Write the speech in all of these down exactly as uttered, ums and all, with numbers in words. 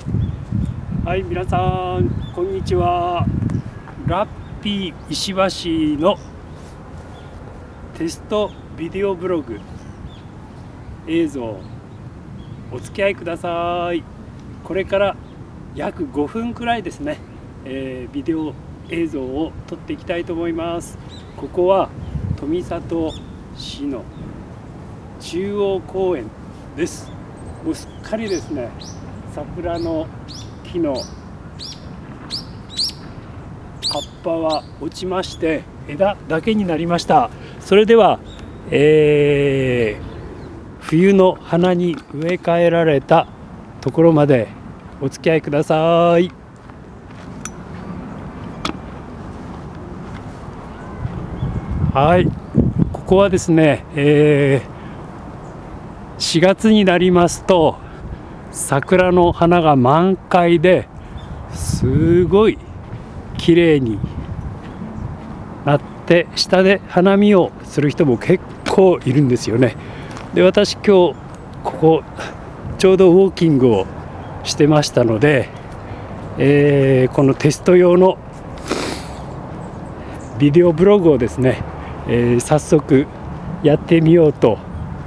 はい、皆さんこんにちは。ラッピー石橋のテストビデオブログ映像お付き合いください。これから約ごふんくらいですね、えー、ビデオ映像を撮っていきたいと思います。ここは富里市の中央公園です。もうすっかりですね、桜の木の葉っぱは落ちまして枝だけになりました。それでは、えー、冬の花に植え替えられたところまでお付き合いください。はい、ここはですね、えー、しがつになりますと桜の花が満開ですごい綺麗になって、下で花見をする人も結構いるんですよね。で、私今日ここちょうどウォーキングをしてましたので、えー、このテスト用のビデオブログをですね、えー、早速やってみようと、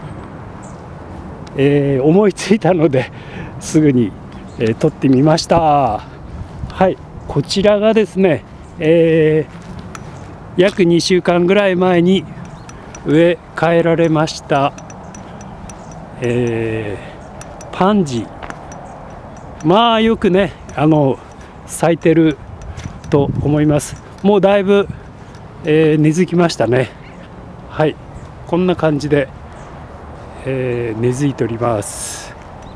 えー、思いついたのですぐに、えー、撮ってみました。はい、こちらがですね、えー、約にしゅうかんぐらい前に植え替えられました、えー、パンジー。まあよくね、あの咲いてると思います。もうだいぶ、えー、根付きましたね。はい、こんな感じで、えー、根付いております。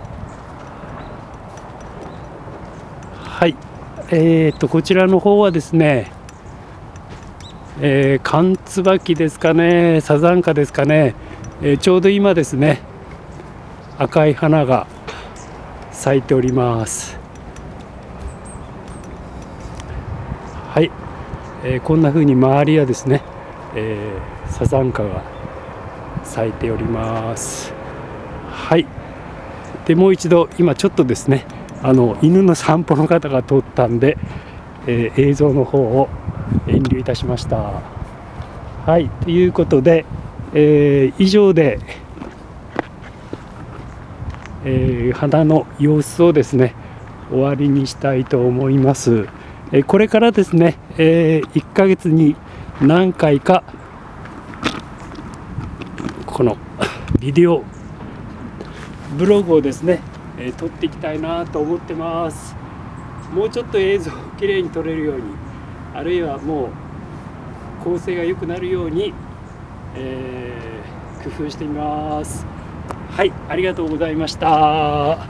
はい、えー、とこちらの方はですね、えー、寒椿ですかね、サザンカですかね、えー、ちょうど今ですね、赤い花が咲いております。はい、えー、こんな風に周りはですね、えー、サザンカが咲いております。はい、でもう一度今ちょっとですね、あの犬の散歩の方が通ったんで、えー、映像の方を遠慮いたしました。はい、ということで、えー、以上で、えー、花の様子をですね終わりにしたいと思います。えー、これからですね、えー、いっかげつに何回かこのビデオブログをですね、えー、撮っていきたいなと思ってます。もうちょっと映像をきれいに撮れるように、あるいはもう構成が良くなるように、えー、工夫してみます。はい、ありがとうございました。